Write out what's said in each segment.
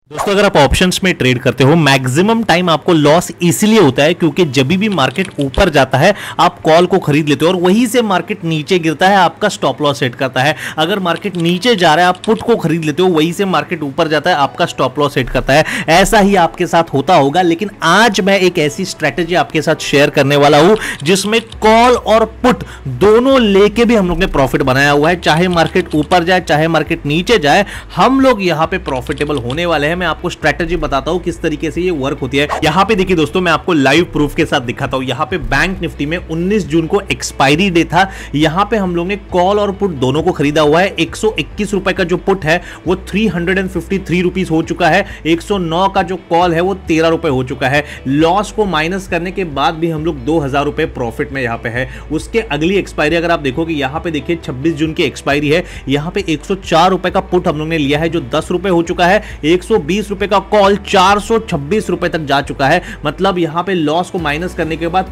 दोस्तों अगर आप ऑप्शंस में ट्रेड करते हो मैक्सिमम टाइम आपको लॉस इसलिए होता है क्योंकि जब भी मार्केट ऊपर जाता है आप कॉल को खरीद लेते हो और वहीं से मार्केट नीचे गिरता है आपका स्टॉप लॉस सेट करता है। अगर मार्केट नीचे जा रहा है आप पुट को खरीद लेते हो, वहीं से मार्केट ऊपर जाता है आपका स्टॉप लॉस सेट करता है। ऐसा ही आपके साथ होता होगा, लेकिन आज मैं एक ऐसी स्ट्रेटेजी आपके साथ शेयर करने वाला हूं जिसमें कॉल और पुट दोनों लेके भी हम लोग ने प्रॉफिट बनाया हुआ है। चाहे मार्केट ऊपर जाए चाहे मार्केट नीचे जाए, हम लोग यहां पे प्रॉफिटेबल होने वाले हैं। मैं आपको स्ट्रेटजी बताता हूं किस तरीके से ये वर्क होती है। यहां पे देखिए दोस्तों, मैं आपको लाइव प्रूफ के साथ दिखाता हूं। यहां पे बैंक निफ्टी में 19 जून को एक्सपायरी डे था। यहां पे हम लोग ने कॉल और पुट दोनों को खरीदा हुआ है। 121 रुपए का जो पुट है वो 353 रुपीस हो चुका है। 109 का जो कॉल है वो 13 रुपए हो चुका है। लॉस को माइनस करने के बाद भी हम लोग 2000 रुपए प्रॉफिट में यहां पे है। उसके अगली एक्सपायरी अगर आप देखोगे, यहां पे देखिए 26 जून की एक्सपायरी है। यहां पे 104 रुपए का पुट हम लोग ने लिया है जो 10 रुपए हो चुका है। 120 रुपए का कॉल 426 रुपए तक जा चुका है। मतलब यहां पे लॉस को माइनस करने के बाद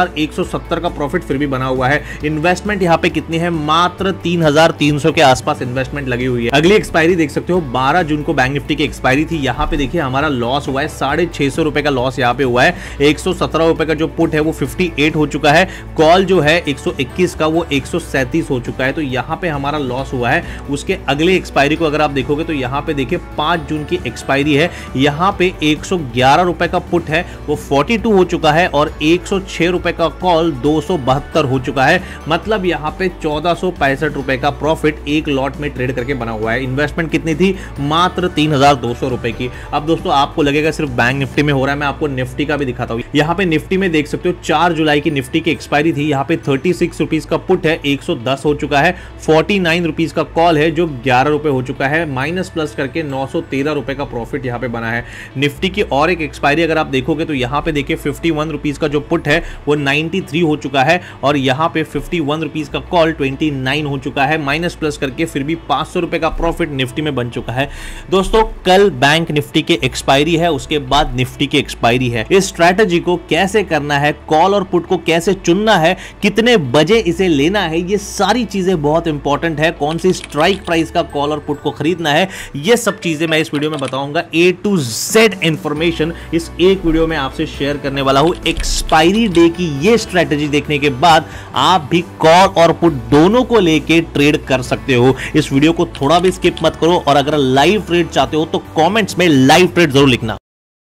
3170 का प्रॉफिट फिर भी बना हुआ है। इन्वेस्टमेंट यहां पे कितनी है? मात्र 3300 के आसपास इन्वेस्टमेंट लगी हुई है। अगली एक्सपायरी देख सकते हो, 12 जून को बैंक निफ्टी की एक्सपायरी थी। यहां पे देखिए हमारा लॉस हुआ है 650 रुपए का लॉस यहां पे हुआ है। 117 रुपए का जो पुट है वो 58 हो चुका है। कॉल जो है 121 का वो 137 हो चुका है। तो यहां पे हमारा लॉस हुआ है। उसके अगले एक्सपायरी को अगर आप देखोगे तो यहां पे देखिए 5 जून की एक्सपायरी है। यहां पे 111 रुपए का पुट है वो 42 हो चुका है और 106 रुपए का कॉल 272 हो चुका है। मतलब यहां पे 1465 रुपए का प्रॉफिट एक लॉट में ट्रेड करके बना हुआ है। इन्वेस्टमेंट कितनी थी? मात्र 3200 रुपए की। अब दोस्तों आपको लगेगा सिर्फ बैंक निफ्टी में हो रहा है, मैं आपको निफ्टी का भी दिखाता हूं। यहां पे निफ्टी में देख सकते हो 4 जुलाई की निफ्टी की एक्सपायरी थी। यहां पे 36 रुपीज का पुट है, 110 हो चुका है। 49 रुपीज का कॉल है जो 11 रुपए हो चुका है। माइनस प्लस करके 913 रुपए का प्रॉफिट यहां पे बना है। निफ्टी की और एक एक्सपायरी अगर आप देखोगे तो यहां पे देखिए 51 रुपीज का जो पुट है वो 93 हो चुका है और यहां पे 51 रुपीज का कॉल 29 हो चुका है। माइनस प्लस करके फिर भी 500 रुपए का प्रॉफिट निफ्टी में बन चुका है। दोस्तों कल बैंक निफ्टी की एक्सपायरी है, उसके बाद निफ्टी की एक्सपायरी है। इस स्ट्रैटेजी को कैसे करना है, कॉल और पुट को कैसे चुनना है, कितने बजे इसे लेना है, ये सारी चीजें बहुत इंपॉर्टेंट है। कौन सी स्ट्राइक प्राइस का कॉल और पुट को खरीदना है, ये सब चीजें मैं इस वीडियो में बताऊंगा। A to Z इंफॉर्मेशन इस एक वीडियो में आपसे शेयर करने वाला हूं। एक्सपायरी डे की ये स्ट्रैटेजी देखने के बाद आप भी कॉल और पुट दोनों को लेके ट्रेड कर सकते हो। इस वीडियो को थोड़ा भी स्किप मत करो और अगर लाइव ट्रेड चाहते हो तो कमेंट्स में लाइव ट्रेड जरूर लिखना।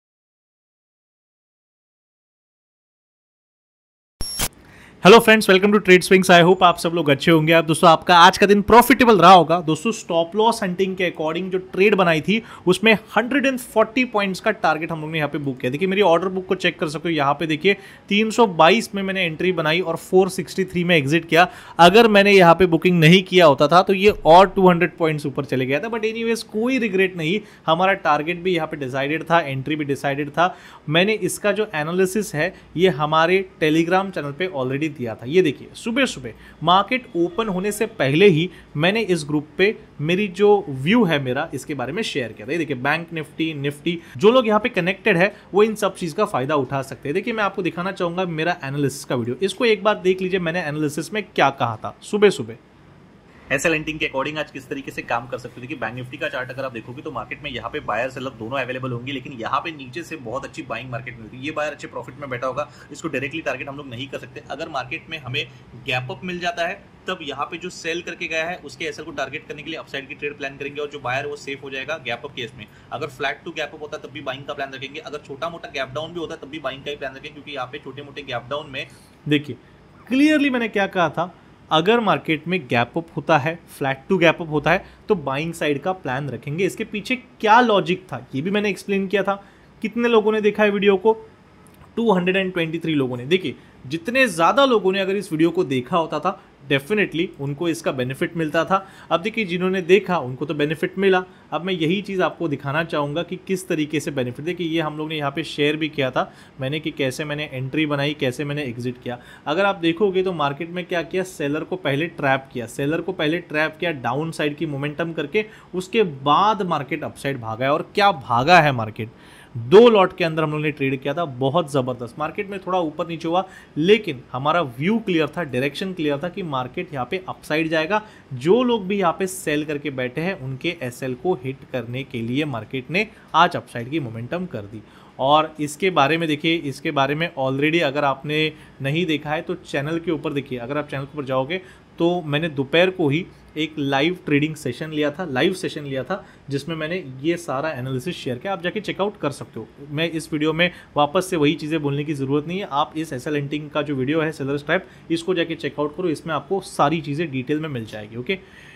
Hello friends, welcome to Trade Swings. I hope आप सब लोग अच्छे होंगे। आप दोस्तों आपका आज का दिन प्रॉफिटेबल रहा होगा। दोस्तों स्टॉप लॉस हंटिंग के अकॉर्डिंग जो ट्रेड बनाई थी उसमें 140 पॉइंट्स का टारगेट हम लोग ने यहाँ पे बुक किया। देखिए मेरी ऑर्डर बुक को चेक कर सकते हो। यहाँ पे देखिए 322 में मैंने एंट्री बनाई और 463 में एग्जिट किया। अगर मैंने यहाँ पे बुकिंग नहीं किया होता था तो ये और 200 पॉइंट्स ऊपर चले गया था। बट एनीवेज कोई रिग्रेट नहीं, हमारा टारगेट भी यहाँ पे डिसाइडेड था, एंट्री भी डिसाइडेड था। मैंने इसका जो एनालिसिस है ये हमारे टेलीग्राम चैनल पे ऑलरेडी दिया था। ये देखिए सुबह सुबह मार्केट ओपन होने से पहले ही मैंने इस ग्रुप पे मेरी जो व्यू है मेरा इसके बारे में शेयर किया था। ये देखिए बैंक निफ्टी जो लोग यहाँ पे कनेक्टेड है वो इन सब चीज का फायदा उठा सकते हैं। देखिए मैं आपको दिखाना चाहूंगा मेरा एनालिसिस का वीडियो, इसको एक बार देख लीजिए। मैंने एनालिसिस में क्या कहा था सुबह सुबह। एसएल एंटिंग के अकॉर्डिंग आज किस तरीके से काम कर सकते हो। देखिए बैंक निफ्टी का चार्ट अगर आप देखोगे तो मार्केट में यहाँ पे बायर सेलर दोनों अवेलेबल होंगे, लेकिन यहाँ पे नीचे से बहुत अच्छी बाइंग मार्केट मिलती है। ये बायर अच्छे प्रॉफिट में बैठा होगा, इसको डायरेक्टली टारगेट हम लोग नहीं कर सकते। अगर मार्केट में हमें गैप अप मिल जाता है तब यहाँ पे जो सेल करके गया है उसके एसएल को टारगेट करने के लिए अपसाइड की ट्रेड प्लान करेंगे और जो बायर वो सेफ हो जाएगा गैप अप केस में। अगर फ्लैट टू गैप अप होता है तब भी बाइंग का प्लान रखेंगे। अगर छोटा मोटा गैप डाउन भी होता है तब भी बाइंग का ही प्लान रखेंगे, क्योंकि यहाँ पे छोटे मोटे गैप डाउन में देखिए क्लियरली मैंने क्या कहा था। अगर मार्केट में गैप अप होता है, फ्लैट टू गैप अप होता है तो बाइंग साइड का प्लान रखेंगे। इसके पीछे क्या लॉजिक था ये भी मैंने एक्सप्लेन किया था। कितने लोगों ने देखा है वीडियो को? 223 लोगों ने। देखिए जितने ज़्यादा लोगों ने अगर इस वीडियो को देखा होता था डेफिनेटली उनको इसका बेनिफिट मिलता था। अब देखिए जिन्होंने देखा उनको तो बेनिफिट मिला। अब मैं यही चीज़ आपको दिखाना चाहूँगा कि किस तरीके से बेनिफिट। देखिए ये हम लोग ने यहाँ पे शेयर भी किया था मैंने कि कैसे मैंने एंट्री बनाई, कैसे मैंने एग्जिट किया। अगर आप देखोगे तो मार्केट में क्या किया, सेलर को पहले ट्रैप किया डाउन साइड की मोमेंटम करके, उसके बाद मार्केट अपसाइड भागा है। और क्या भागा है मार्केट, 2 लॉट के अंदर हम लोगों ने ट्रेड किया था, बहुत ज़बरदस्त। मार्केट में थोड़ा ऊपर नीचे हुआ, लेकिन हमारा व्यू क्लियर था, डायरेक्शन क्लियर था कि मार्केट यहाँ पे अपसाइड जाएगा। जो लोग भी यहाँ पे सेल करके बैठे हैं उनके एसएल को हिट करने के लिए मार्केट ने आज अपसाइड की मोमेंटम कर दी। और इसके बारे में देखिए, इसके बारे में ऑलरेडी अगर आपने नहीं देखा है तो चैनल के ऊपर देखिए, अगर आप चैनल के ऊपर जाओगे तो मैंने दोपहर को ही एक लाइव ट्रेडिंग सेशन लिया था, लाइव सेशन लिया था, जिसमें मैंने ये सारा एनालिसिस शेयर किया। आप जाके चेकआउट कर सकते हो। मैं इस वीडियो में वापस से वही चीज़ें बोलने की ज़रूरत नहीं है। आप इस एसएल हंटिंग का जो वीडियो है सेलर स्ट्राइप, इसको जाके चेकआउट करो, इसमें आपको सारी चीज़ें डिटेल में मिल जाएगी। ओके,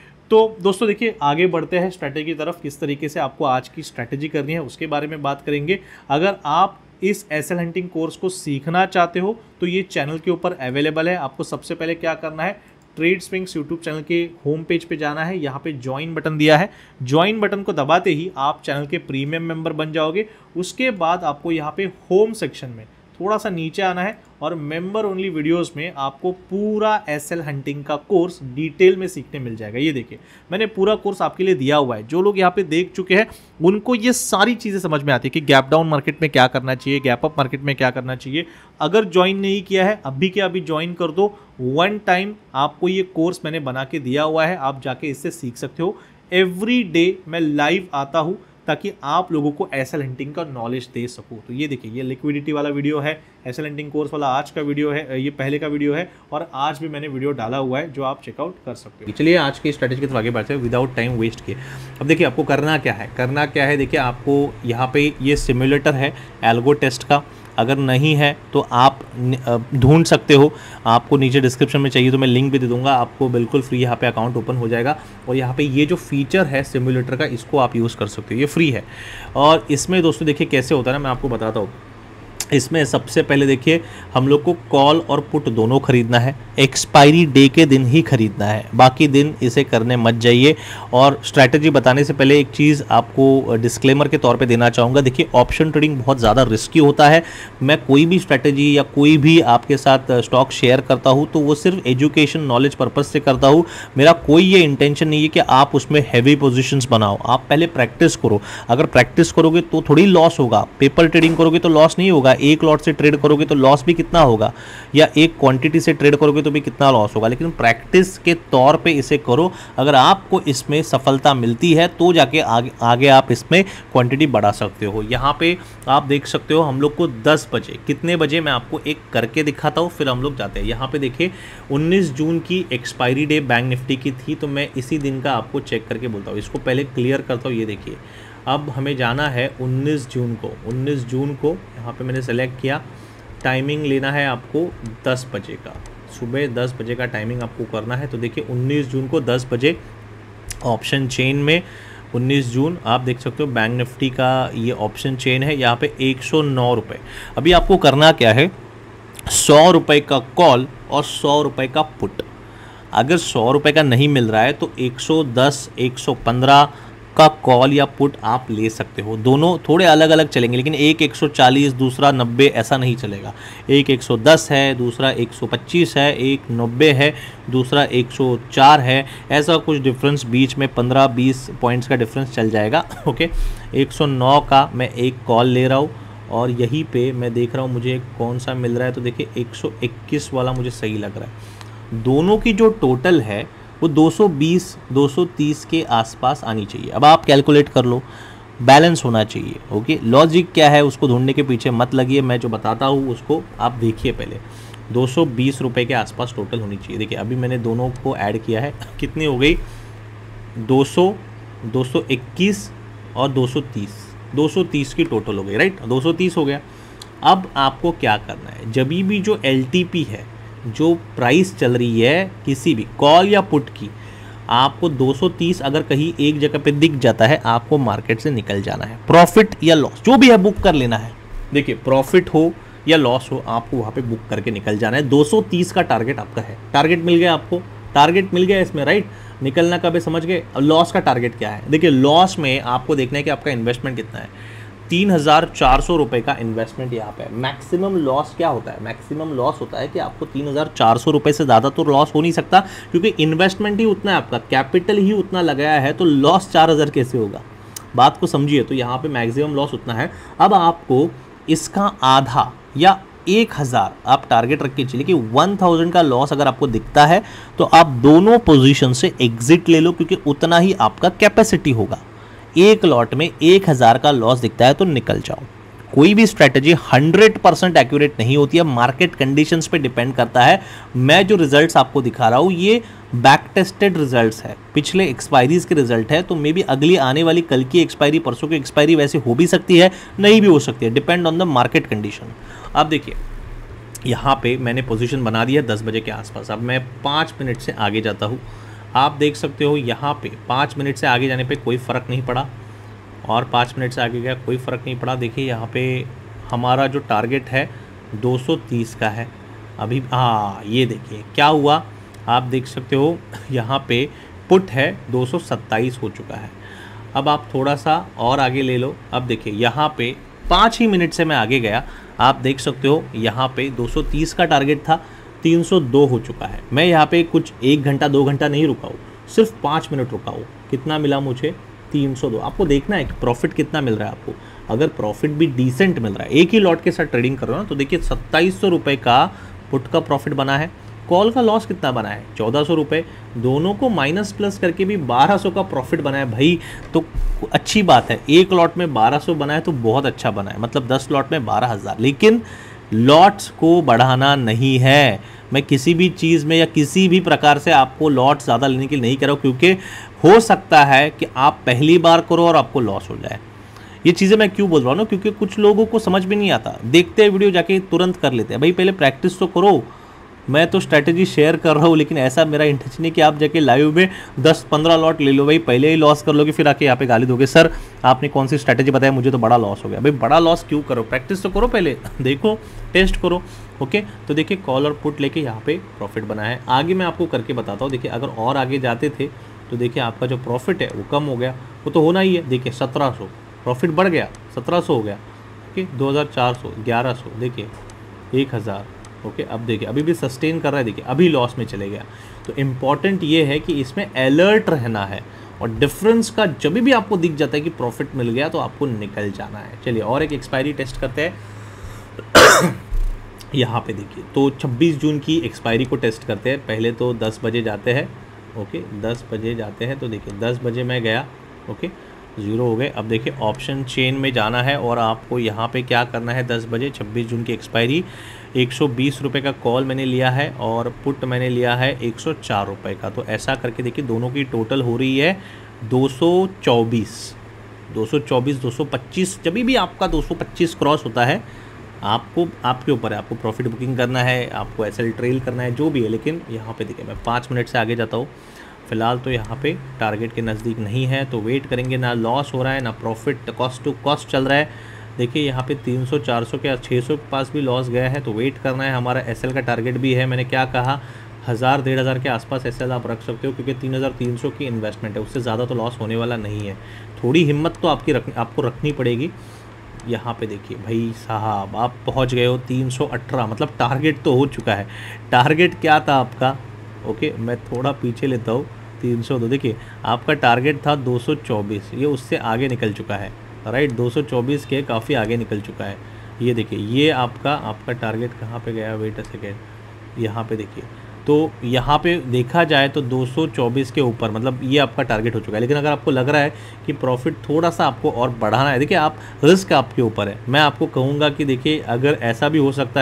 तो दोस्तों देखिए, आगे बढ़ते हैं स्ट्रैटेजी की तरफ। किस तरीके से आपको आज की स्ट्रैटेजी करनी है उसके बारे में बात करेंगे। अगर आप इस एसएल हंटिंग कोर्स को सीखना चाहते हो तो ये चैनल के ऊपर अवेलेबल है। आपको सबसे पहले क्या करना है, ट्रेड स्विंग्स यूट्यूब चैनल के होम पेज पे जाना है। यहाँ पे ज्वाइन बटन दिया है, ज्वाइन बटन को दबाते ही आप चैनल के प्रीमियम मेंबर बन जाओगे। उसके बाद आपको यहाँ पे होम सेक्शन में थोड़ा सा नीचे आना है और मेंबर ओनली वीडियोस में आपको पूरा एसएल हंटिंग का कोर्स डिटेल में सीखने मिल जाएगा। ये देखिए, मैंने पूरा कोर्स आपके लिए दिया हुआ है। जो लोग यहाँ पे देख चुके हैं उनको ये सारी चीज़ें समझ में आती है कि गैप डाउन मार्केट में क्या करना चाहिए, गैप अप मार्केट में क्या करना चाहिए। अगर ज्वाइन नहीं किया है अभी के अभी ज्वाइन कर दो। 1 टाइम आपको ये कोर्स मैंने बना के दिया हुआ है, आप जाके इससे सीख सकते हो। एवरी डे मैं लाइव आता हूँ ताकि आप लोगों को एसएल हंटिंग का नॉलेज दे सकूं। तो ये देखिए, ये लिक्विडिटी वाला वीडियो है, एसएल हंटिंग कोर्स वाला आज का वीडियो है, ये पहले का वीडियो है और आज भी मैंने वीडियो डाला हुआ है जो आप चेकआउट कर सकते हो। चलिए आज की स्ट्रैटेजी की तरफ आगे बढ़ते हैं विदाउट टाइम वेस्ट किए। अब देखिए आपको करना क्या है, करना क्या है, देखिए आपको यहाँ पे ये सिमुलेटर है एल्गो टेस्ट का। अगर नहीं है तो आप ढूंढ सकते हो, आपको नीचे डिस्क्रिप्शन में चाहिए तो मैं लिंक भी दे दूंगा, आपको बिल्कुल फ्री यहाँ पे अकाउंट ओपन हो जाएगा। और यहाँ पे ये जो फीचर है सिमुलेटर का, इसको आप यूज़ कर सकते हो, ये फ्री है। और इसमें दोस्तों देखिए कैसे होता है ना, मैं आपको बताता हूँ। इसमें सबसे पहले देखिए हम लोग को कॉल और पुट दोनों खरीदना है, एक्सपायरी डे के दिन ही खरीदना है, बाकी दिन इसे करने मत जाइए। और स्ट्रैटेजी बताने से पहले एक चीज़ आपको डिस्क्लेमर के तौर पे देना चाहूँगा। देखिए ऑप्शन ट्रेडिंग बहुत ज़्यादा रिस्की होता है। मैं कोई भी स्ट्रैटेजी या कोई भी आपके साथ स्टॉक शेयर करता हूँ तो वो सिर्फ एजुकेशन नॉलेज पर्पज़ से करता हूँ। मेरा कोई ये इंटेंशन नहीं है कि आप उसमें हैवी पोजिशंस बनाओ। आप पहले प्रैक्टिस करो, अगर प्रैक्टिस करोगे तो थोड़ी लॉस होगा। पेपर ट्रेडिंग करोगे तो लॉस नहीं होगा, एक लॉट से ट्रेड करोगे तो लॉस भी कितना होगा, या एक क्वांटिटी से ट्रेड करोगे तो भी कितना लॉस होगा। लेकिन प्रैक्टिस के तौर पे इसे करो। अगर आपको इसमें सफलता मिलती है तो जाके आगे आप इसमें क्वांटिटी बढ़ा सकते हो। यहाँ पे आप देख सकते हो हम लोग को 10 बजे, कितने बजे मैं आपको एक करके दिखाता हूँ फिर हम लोग जाते हैं। यहाँ पे देखिए 19 जून की एक्सपायरी डे बैंक निफ्टी की थी, तो मैं इसी दिन का आपको चेक करके बोलता हूँ। इसको पहले क्लियर करता हूँ। ये देखिए अब हमें जाना है 19 जून को। 19 जून को यहाँ पे मैंने सेलेक्ट किया। टाइमिंग लेना है आपको 10 बजे का, सुबह 10 बजे का टाइमिंग आपको करना है। तो देखिए 19 जून को 10 बजे ऑप्शन चेन में 19 जून आप देख सकते हो बैंक निफ्टी का ये ऑप्शन चेन है। यहाँ पे 109 रुपये। अभी आपको करना क्या है, 100 रुपये का कॉल और 100 रुपये का पुट। अगर 100 रुपये का नहीं मिल रहा है तो 110, 115 का कॉल या पुट आप ले सकते हो। दोनों थोड़े अलग अलग चलेंगे, लेकिन एक 140 दूसरा 90 ऐसा नहीं चलेगा। एक 110 है, दूसरा 125 है, एक 90 है, दूसरा 104 है। ऐसा कुछ डिफरेंस बीच में 15-20 पॉइंट्स का डिफरेंस चल जाएगा। ओके, 109 का मैं एक कॉल ले रहा हूँ और यहीं पे मैं देख रहा हूँ मुझे कौन सा मिल रहा है। तो देखिए 121 वाला मुझे सही लग रहा है। दोनों की जो टोटल है वो 220-230 के आसपास आनी चाहिए। अब आप कैलकुलेट कर लो, बैलेंस होना चाहिए। ओके, लॉजिक क्या है उसको ढूंढने के पीछे मत लगिए, मैं जो बताता हूँ उसको आप देखिए। पहले 220 रुपये के आसपास टोटल होनी चाहिए। देखिए अभी मैंने दोनों को ऐड किया है, कितनी हो गई, 200, 221 और 230। 230 की टोटल हो गई, राइट, 230 हो गया। अब आपको क्या करना है, जब भी जो LTP है, जो प्राइस चल रही है किसी भी कॉल या पुट की, आपको 230 अगर कहीं एक जगह पे दिख जाता है आपको मार्केट से निकल जाना है। प्रॉफिट या लॉस जो भी है बुक कर लेना है। देखिए प्रॉफिट हो या लॉस हो आपको वहाँ पे बुक करके निकल जाना है। 230 का टारगेट आपका है। टारगेट मिल गया आपको, टारगेट मिल गया इसमें, राइट। निकलना कब है समझ गए। लॉस का टारगेट क्या है, देखिए लॉस में आपको देखना है कि आपका इन्वेस्टमेंट कितना है। 3,400 रुपये का इन्वेस्टमेंट यहाँ पे। मैक्सिमम लॉस क्या होता है, मैक्सिमम लॉस होता है कि आपको 3,400 रुपये से ज़्यादा तो लॉस हो नहीं सकता, क्योंकि इन्वेस्टमेंट ही उतना है, आपका कैपिटल ही उतना लगाया है, तो लॉस 4,000 कैसे होगा। बात को समझिए। तो यहाँ पे मैक्सिमम लॉस उतना है। अब आपको इसका आधा या 1000 आप टारगेट रख के चलिए कि 1000 का लॉस अगर आपको दिखता है तो आप दोनों पोजीशन से एग्जिट ले लो, क्योंकि उतना ही आपका कैपेसिटी होगा। एक लॉट में 1000 का लॉस दिखता है तो निकल जाओ। कोई भी स्ट्रैटेजी 100% एक्यूरेट नहीं होती है, मार्केट कंडीशंस पे डिपेंड करता है। मैं जो रिजल्ट्स आपको दिखा रहा हूँ ये बैक टेस्टेड रिजल्ट्स है, पिछले एक्सपायरीज के रिजल्ट है। तो मे बी अगली आने वाली कल की एक्सपायरी, परसों की एक्सपायरी वैसे हो भी सकती है, नहीं भी हो सकती है, depend on the market condition. अब देखिए यहाँ पे मैंने पोजीशन बना दिया 10 बजे के आसपास। अब मैं 5 मिनट से आगे जाता हूँ। आप देख सकते हो यहाँ पे 5 मिनट से आगे जाने पे कोई फ़र्क नहीं पड़ा, और 5 मिनट से आगे गया कोई फ़र्क नहीं पड़ा। देखिए यहाँ पे हमारा जो टारगेट है 230 का है अभी। हाँ ये देखिए क्या हुआ, आप देख सकते हो यहाँ पे पुट है 227 हो चुका है। अब आप थोड़ा सा और आगे ले लो। अब देखिए यहाँ पे 5 ही मिनट से मैं आगे गया, आप देख सकते हो यहाँ पे 230 का टारगेट था, 302 हो चुका है। मैं यहाँ पे कुछ 1 घंटा 2 घंटा नहीं रुका हूँ, सिर्फ 5 मिनट रुका हूँ। कितना मिला मुझे? 302। आपको देखना है कि प्रॉफिट कितना मिल रहा है आपको। अगर प्रॉफिट भी डिसेंट मिल रहा है, एक ही लॉट के साथ ट्रेडिंग कर रहे हो ना, तो देखिए 2700 रुपये का पुट का प्रॉफिट बना है। कॉल का लॉस कितना बना है? 1400 रुपये। दोनों को माइनस प्लस करके भी 1200 का प्रॉफिट बना है भाई। तो अच्छी बात है, एक लॉट में 1200 बना है तो बहुत अच्छा बना है, मतलब 10 लॉट में 12,000। लेकिन लॉट्स को बढ़ाना नहीं है। मैं किसी भी चीज़ में या किसी भी प्रकार से आपको लॉट्स ज़्यादा लेने के लिए नहीं कर रहा हूँ, क्योंकि हो सकता है कि आप पहली बार करो और आपको लॉस हो जाए। ये चीज़ें मैं क्यों बोल रहा हूँ ना, क्योंकि कुछ लोगों को समझ में नहीं आता, देखते हैं वीडियो जाके तुरंत कर लेते हैं। भाई पहले प्रैक्टिस तो करो। मैं तो स्ट्रैटेजी शेयर कर रहा हूँ, लेकिन ऐसा मेरा इंटेंशन नहीं कि आप जाके लाइव में 10-15 लॉट ले लो। भाई पहले ही लॉस कर लोगे, फिर आके यहाँ पे गाली दोगे, सर आपने कौन सी स्ट्रैटेजी बताया, मुझे तो बड़ा लॉस हो गया। भाई बड़ा लॉस क्यों करो, प्रैक्टिस तो करो, पहले देखो, टेस्ट करो। ओके, तो देखिए कॉल और पुट लेके यहाँ पे प्रॉफिट बना है। आगे मैं आपको करके बताता हूँ। देखिए अगर और आगे जाते थे तो देखिए आपका जो प्रॉफिट है वो कम हो गया, वो तो होना ही है। देखिए 1700 प्रॉफिट बढ़ गया, 1700 हो गया। ओके 2400, 1100, देखिए 1000। ओके अब देखिए अभी भी सस्टेन कर रहा है, देखिए अभी लॉस में चले गया। तो इम्पॉर्टेंट ये है कि इसमें अलर्ट रहना है, और डिफरेंस का जब भी आपको दिख जाता है कि प्रॉफिट मिल गया तो आपको निकल जाना है। चलिए और एक एक्सपायरी टेस्ट करते हैं। यहाँ पे देखिए तो 26 जून की एक्सपायरी को टेस्ट करते हैं। पहले तो 10 बजे जाते हैं। ओके 10 बजे जाते हैं, तो देखिए 10 बजे मैं गया। ओके 0 हो गए। अब देखिए ऑप्शन चेन में जाना है, और आपको यहाँ पे क्या करना है, 10 बजे 26 जून की एक्सपायरी, 120 रुपये का कॉल मैंने लिया है और पुट मैंने लिया है 104 रुपये का। तो ऐसा करके देखिए दोनों की टोटल हो रही है 224, 225। जब भी आपका 225 क्रॉस होता है, आपको आपके ऊपर है, आपको प्रॉफिट बुकिंग करना है, आपको एसएल ट्रेल करना है, जो भी है। लेकिन यहाँ पे देखिए मैं 5 मिनट से आगे जाता हूँ। फ़िलहाल तो यहाँ पे टारगेट के नज़दीक नहीं है, तो वेट करेंगे। ना लॉस हो रहा है ना प्रॉफिट, कॉस्ट टू कॉस्ट चल रहा है। देखिए यहाँ पे 300, 400 के 600 के पास भी लॉस गया है, तो वेट करना है। हमारा एसएल का टारगेट भी है, मैंने क्या कहा, 1000-1500 के आसपास एसएल आप रख सकते हो, क्योंकि 3300 की इन्वेस्टमेंट है, उससे ज़्यादा तो लॉस होने वाला नहीं है। थोड़ी हिम्मत तो आपको रखनी पड़ेगी। यहाँ पे देखिए भाई साहब आप पहुँच गए हो 318, मतलब टारगेट तो हो चुका है। टारगेट क्या था आपका? ओके मैं थोड़ा पीछे लेता हूँ, 302। देखिए आपका टारगेट था 224, ये उससे आगे निकल चुका है, राइट। 224 के काफ़ी आगे निकल चुका है। ये देखिए ये आपका टारगेट कहाँ पे गया, वेट अ सेकेंड, यहाँ पे देखिए। तो यहाँ पे देखा जाए तो 224 के ऊपर, मतलब ये आपका टारगेट हो चुका है। लेकिन अगर आपको लग रहा है कि प्रॉफिट थोड़ा सा आपको और बढ़ाना है, देखिए आप रिस्क आपके ऊपर है। मैं आपको कहूँगा कि देखिए अगर ऐसा भी हो सकता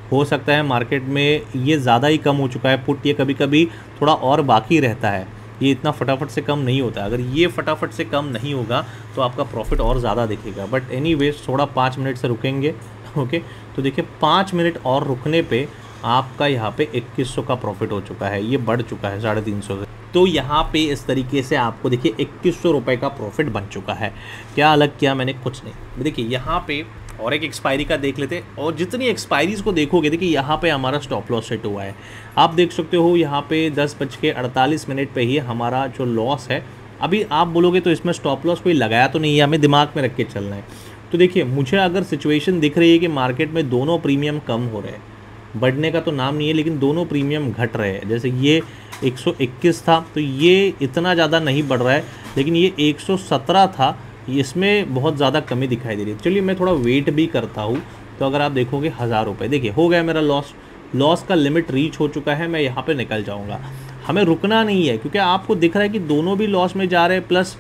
है मार्केट में ये ज़्यादा ही कम हो चुका है पुट, ये कभी कभी थोड़ा और बाकी रहता है, ये इतना फटाफट से कम नहीं होता। अगर ये फटाफट से कम नहीं होगा तो आपका प्रॉफिट और ज़्यादा दिखेगा। बट एनीवेज थोड़ा 5 मिनट से रुकेंगे। ओके तो देखिए 5 मिनट और रुकने पे आपका यहाँ पे 2100 का प्रॉफिट हो चुका है, ये बढ़ चुका है 350 से। तो यहाँ पे इस तरीके से आपको देखिए 2100 रुपये का प्रॉफिट बन चुका है। क्या अलग किया मैंने? कुछ नहीं। देखिए यहाँ पे और एक एक्सपायरी का देख लेते हैं, और जितनी एक्सपायरीज़ को देखोगे देखिए यहाँ पे हमारा स्टॉप लॉस सेट हुआ है। आप देख सकते हो यहाँ पे 10:48 पे ही हमारा जो लॉस है। अभी आप बोलोगे तो इसमें स्टॉप लॉस कोई लगाया तो नहीं है, हमें दिमाग में रख के चलना है। तो देखिए मुझे अगर सिचुएशन दिख रही है कि मार्केट में दोनों प्रीमियम कम हो रहे हैं, बढ़ने का तो नाम नहीं है, लेकिन दोनों प्रीमियम घट रहे हैं। जैसे ये 121 था तो ये इतना ज़्यादा नहीं बढ़ रहा है, लेकिन ये 117 था इसमें बहुत ज़्यादा कमी दिखाई दे रही है। चलिए मैं थोड़ा वेट भी करता हूँ, तो अगर आप देखोगे 1000 रुपये, देखिए हो गया मेरा लॉस का लिमिट रीच हो चुका है, मैं यहाँ पे निकल जाऊँगा। हमें रुकना नहीं है क्योंकि आपको दिख रहा है कि दोनों भी लॉस में जा रहे हैं, प्लस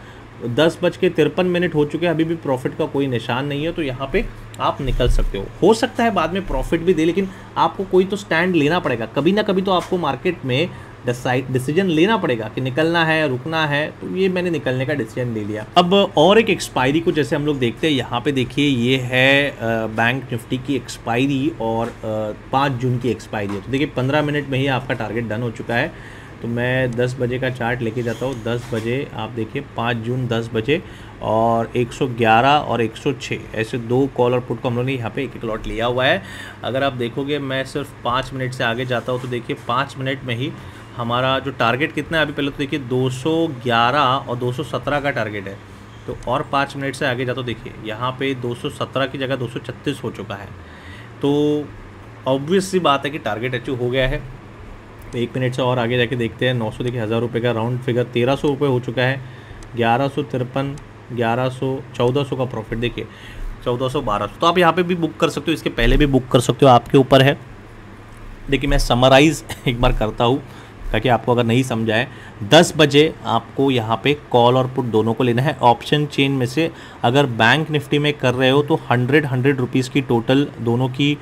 10:53 हो चुके हैं, अभी भी प्रॉफिट का कोई निशान नहीं है, तो यहाँ पे आप निकल सकते हो सकता है बाद में प्रॉफिट भी दे, लेकिन आपको कोई तो स्टैंड लेना पड़ेगा, कभी ना कभी तो आपको मार्केट में डिसीजन लेना पड़ेगा कि निकलना है, रुकना है। तो ये मैंने निकलने का डिसीजन ले लिया। अब और एक एक्सपायरी को जैसे हम लोग देखते हैं, यहाँ पे देखिए ये है बैंक निफ्टी की एक्सपायरी और 5 जून की एक्सपायरी है। तो देखिए 15 मिनट में ही आपका टारगेट डन हो चुका है। तो मैं 10 बजे का चार्ट लेके जाता हूँ। 10 बजे आप देखिए 5 जून 10 बजे और 111 और 106 ऐसे 2 कॉल और पुट को हम लोगों ने यहाँ पे एक लॉट लिया हुआ है। अगर आप देखोगे मैं सिर्फ 5 मिनट से आगे जाता हूँ तो देखिए 5 मिनट में ही हमारा जो टारगेट कितना है, अभी पहले तो देखिए 211 और 217 का टारगेट है। तो और 5 मिनट से आगे जाता हूँ देखिए यहाँ पे 217 की जगह 236 हो चुका है। तो ऑब्वियस सी बात है कि टारगेट अचीव हो गया है। 1 मिनट से और आगे जाके देखते हैं। 900 देखिए 1000 रुपये का राउंड फिगर 1300 रुपये हो चुका है। 1153, 1100, 1400 का प्रॉफिट देखिए 1400, 1200। तो आप यहाँ पे भी बुक कर सकते हो, इसके पहले भी बुक कर सकते हो, आपके ऊपर है। देखिए मैं समराइज़ एक बार करता हूँ ताकि आपको अगर नहीं समझा है। 10 बजे आपको यहाँ पे कॉल और पुट दोनों को लेना है। ऑप्शन चेन में से अगर बैंक निफ्टी में कर रहे हो तो 100 रुपीज़ की टोटल दोनों की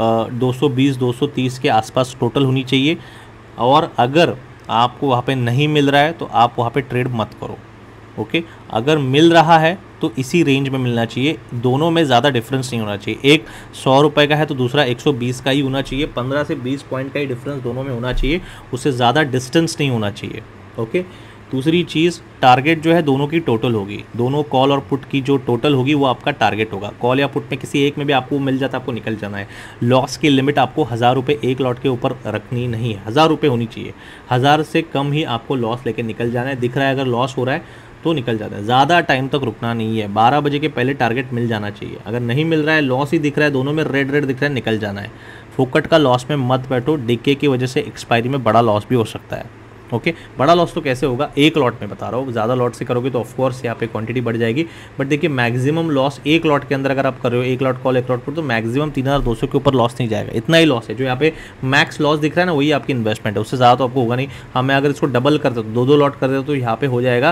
220 230 के आसपास टोटल होनी चाहिए। और अगर आपको वहाँ पे नहीं मिल रहा है तो आप वहाँ पे ट्रेड मत करो, ओके। अगर मिल रहा है तो इसी रेंज में मिलना चाहिए, दोनों में ज़्यादा डिफरेंस नहीं होना चाहिए। एक 100 रुपये का है तो दूसरा 120 का ही होना चाहिए। 15 से 20 पॉइंट का ही डिफरेंस दोनों में होना चाहिए, उससे ज़्यादा डिस्टेंस नहीं होना चाहिए, ओके। दूसरी चीज़, टारगेट जो है दोनों की टोटल होगी, दोनों कॉल और पुट की जो टोटल होगी वो आपका टारगेट होगा। कॉल या पुट में किसी एक में भी आपको मिल जाता है, आपको निकल जाना है। लॉस की लिमिट आपको 1000 रुपये एक लॉट के ऊपर रखनी नहीं है, 1000 रुपये होनी चाहिए। 1000 से कम ही आपको लॉस लेके निकल जाना है। दिख रहा है अगर लॉस हो रहा है तो निकल जाता है, ज़्यादा टाइम तक रुकना नहीं है। 12 बजे के पहले टारगेट मिल जाना चाहिए। अगर नहीं मिल रहा है, लॉस ही दिख रहा है, दोनों में रेड रेड दिख रहा है, निकल जाना है। फोकट का लॉस में मत बैठो, डिके की वजह से एक्सपायरी में बड़ा लॉस भी हो सकता है, ओके। बड़ा लॉस तो कैसे होगा, एक लॉट में बता रहा हूँ। ज़्यादा लॉट से करोगे तो ऑफकोर्स यहाँ पे क्वांटिटी बढ़ जाएगी, बट देखिए मैक्सिमम लॉस एक लॉट के अंदर अगर आप कर रहे हो, एक लॉट कॉल एक लॉट पुट, तो मैक्सिमम 3200 के ऊपर लॉस नहीं जाएगा। इतना ही लॉस है जो यहाँ पे मैक्स लॉस दिख रहा है ना, वही आपकी इन्वेस्टमेंट है, उससे ज़्यादा तो आपको होगा नहीं। हाँ, मैं अगर इसको डबल कर दो, 2 लॉट कर दे तो यहाँ पे हो जाएगा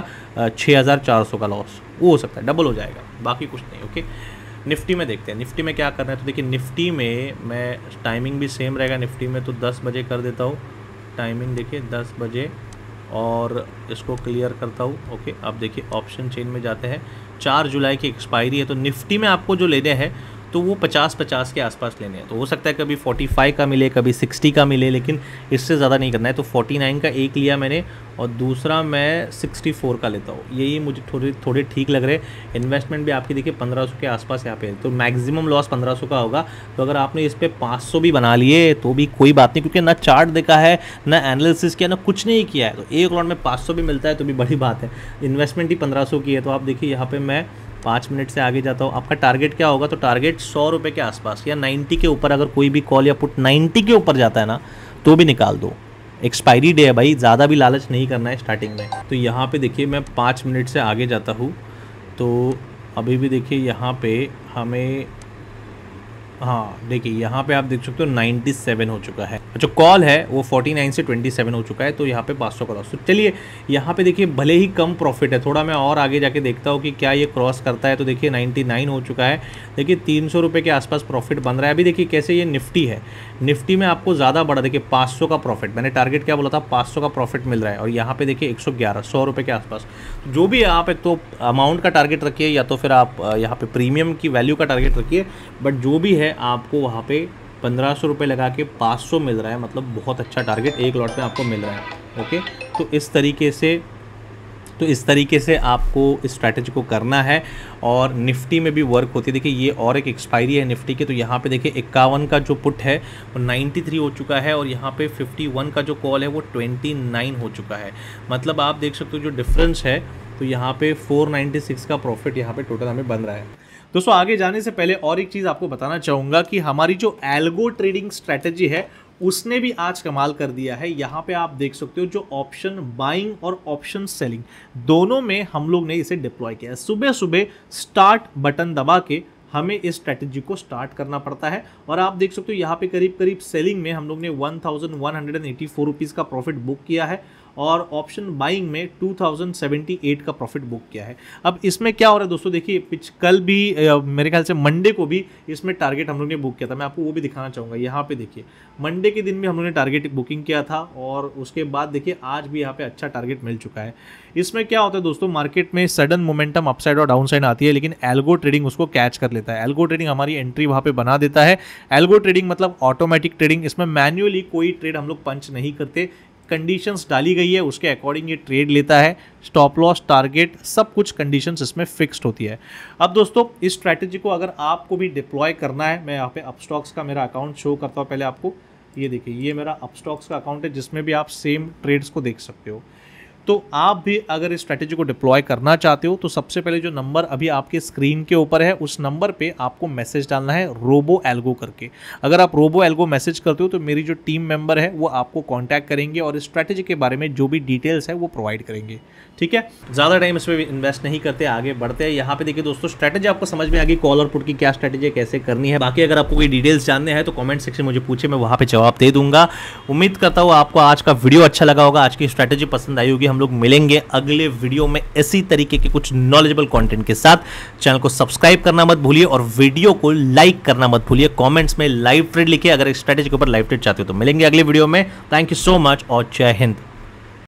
6400 का लॉस, वो हो सकता है, डबल हो जाएगा, बाकी कुछ नहीं, ओके। निफ्टी में देखते हैं, निफ्टी में क्या करना है। तो देखिए निफ्टी में मैं टाइमिंग भी सेम रहेगा। निफ्टी में तो 10 बजे कर देता हूँ टाइमिंग, देखिए 10 बजे, और इसको क्लियर करता हूँ, ओके। अब देखिए ऑप्शन चेन में जाते हैं। 4 जुलाई की एक्सपायरी है, तो निफ्टी में आपको जो लेने हैं तो वो 50-50 के आसपास लेने हैं। तो हो सकता है कभी 45 का मिले, कभी 60 का मिले, लेकिन इससे ज़्यादा नहीं करना है। तो 49 का एक लिया मैंने और दूसरा मैं 64 का लेता हूँ। यही मुझे थोड़े ठीक लग रहे। इन्वेस्टमेंट भी आपकी देखिए 1500 के आसपास यहाँ पे है, तो मैक्सिमम लॉस 1500 का होगा। तो अगर आपने इस पर 500 भी बना लिए तो भी कोई बात नहीं, क्योंकि ना चार्ट देखा है, ना एनालिसिस किया, ना कुछ नहीं किया है। तो एक लॉट में 500 भी मिलता है तो भी बड़ी बात है। इन्वेस्टमेंट ही 1500 की है। तो आप देखिए यहाँ पर मैं 5 मिनट से आगे जाता हूँ। आपका टारगेट क्या होगा, तो टारगेट 100 रुपये के आसपास या 90 के ऊपर। अगर कोई भी कॉल या पुट 90 के ऊपर जाता है ना तो भी निकाल दो। एक्सपायरी डे है भाई, ज़्यादा भी लालच नहीं करना है स्टार्टिंग में। तो यहाँ पे देखिए मैं 5 मिनट से आगे जाता हूँ, तो अभी भी देखिए यहाँ पे हमें, हाँ देखिए यहाँ पे आप देख सकते हो 97 हो चुका है। जो कॉल है वो 49 से 27 हो चुका है, तो यहाँ पे 500 का लॉस। तो चलिए यहाँ पे देखिए भले ही कम प्रॉफिट है, थोड़ा मैं और आगे जाके देखता हूँ कि क्या ये क्रॉस करता है। तो देखिए 99 हो चुका है। देखिए 300 रुपये के आसपास प्रॉफिट बन रहा है। अभी देखिए कैसे ये निफ्टी है, निफ्टी में आपको ज़्यादा बढ़ा, देखिए 500 का प्रॉफिट, मैंने टारगेट क्या बोला था, 500 का प्रॉफिट मिल रहा है। और यहाँ पे देखिए 111, 100 रुपये के आसपास। जो भी आप एक तो अमाउंट का टारगेट रखिए, या तो फिर आप यहाँ पे प्रीमियम की वैल्यू का टारगेट रखिए, बट जो भी है आपको वहाँ पे 1500 रुपये लगा के 500 मिल रहा है, मतलब बहुत अच्छा टारगेट एक लॉट में आपको मिल रहा है, ओके। तो इस तरीके से आपको इस स्ट्रैटेजी को करना है। और निफ्टी में भी वर्क होती है। देखिए ये और एक एक्सपायरी है निफ्टी की, तो यहाँ पे देखिए 51 का जो पुट है वो 93 हो चुका है, और यहाँ पे 51 का जो कॉल है वो 29 हो चुका है। मतलब आप देख सकते हो जो डिफरेंस है, तो यहाँ पे 496 का प्रॉफिट यहाँ पे टोटल हमें बन रहा है। दोस्तों आगे जाने से पहले और एक चीज़ आपको बताना चाहूँगा कि हमारी जो एल्गो ट्रेडिंग स्ट्रैटेजी है उसने भी आज कमाल कर दिया है। यहाँ पे आप देख सकते हो जो ऑप्शन बाइंग और ऑप्शन सेलिंग दोनों में हम लोग ने इसे डिप्लॉय किया है। सुबह सुबह स्टार्ट बटन दबा के हमें इस स्ट्रैटेजी को स्टार्ट करना पड़ता है और आप देख सकते हो यहाँ पे करीब करीब सेलिंग में हम लोग ने 1184 रुपीज़ का प्रॉफिट बुक किया है और ऑप्शन बाइंग में 2078 का प्रॉफिट बुक किया है। अब इसमें क्या हो रहा है दोस्तों, देखिए कल भी मेरे ख्याल से मंडे को भी इसमें टारगेट हम लोग ने बुक किया था। मैं आपको वो भी दिखाना चाहूँगा। यहाँ पे देखिए मंडे के दिन भी हम लोग ने टारगेट बुकिंग किया था और उसके बाद देखिए आज भी यहाँ पे अच्छा टारगेट मिल चुका है। इसमें क्या होता है दोस्तों, मार्केट में सडन मोमेंटम अपसाइड और डाउन साइड आती है, लेकिन एल्गो ट्रेडिंग उसको कैच कर लेता है। एल्गो ट्रेडिंग हमारी एंट्री वहाँ पे बना देता है। एल्गो ट्रेडिंग मतलब ऑटोमेटिक ट्रेडिंग, इसमें मैन्युअली कोई ट्रेड हम लोग पंच नहीं करते, कंडीशंस डाली गई है उसके अकॉर्डिंग ये ट्रेड लेता है। स्टॉप लॉस, टारगेट, सब कुछ कंडीशंस इसमें फिक्स्ड होती है। अब दोस्तों इस स्ट्रैटेजी को अगर आपको भी डिप्लॉय करना है, मैं यहाँ पे अपस्टॉक्स का मेरा अकाउंट शो करता हूँ पहले आपको। ये देखिए ये मेरा अपस्टॉक्स का अकाउंट है जिसमें भी आप सेम ट्रेड्स को देख सकते हो। तो आप भी अगर इस स्ट्रैटेजी को डिप्लॉय करना चाहते हो तो सबसे पहले जो नंबर अभी आपके स्क्रीन के ऊपर है उस नंबर पे आपको मैसेज डालना है रोबो एल्गो करके। अगर आप रोबो एल्गो मैसेज करते हो तो मेरी जो टीम मेंबर है वो आपको कांटेक्ट करेंगे और इस स्ट्रैटेजी के बारे में जो भी डिटेल्स है वो प्रोवाइड करेंगे। ठीक है, ज़्यादा टाइम इसमें इन्वेस्ट नहीं करते, आगे बढ़ते हैं। यहाँ पे देखिए दोस्तों स्ट्रैटेजी आपको समझ में आ गई, कॉल और पुट की क्या स्ट्रैटेजी है, कैसे करनी है। बाकी अगर आपको कोई डिटेल्स जानने हैं तो कमेंट सेक्शन में मुझे पूछे, मैं वहाँ पे जवाब दे दूंगा। उम्मीद करता हूँ आपको आज का वीडियो अच्छा लगा होगा, आज की स्ट्रैटेजी पसंद आई होगी। हम लोग मिलेंगे अगले वीडियो में इसी तरीके के कुछ नॉलेजेबल कंटेंट के साथ। चैनल को सब्सक्राइब करना मत भूलिए और वीडियो को लाइक करना मत भूलिए। कमेंट्स में लाइव ट्रेड लिखिए अगर इस स्ट्रैटेजी के ऊपर लाइव ट्रेड चाहते हो तो। मिलेंगे अगले वीडियो में। थैंक यू सो मच और जय हिंद।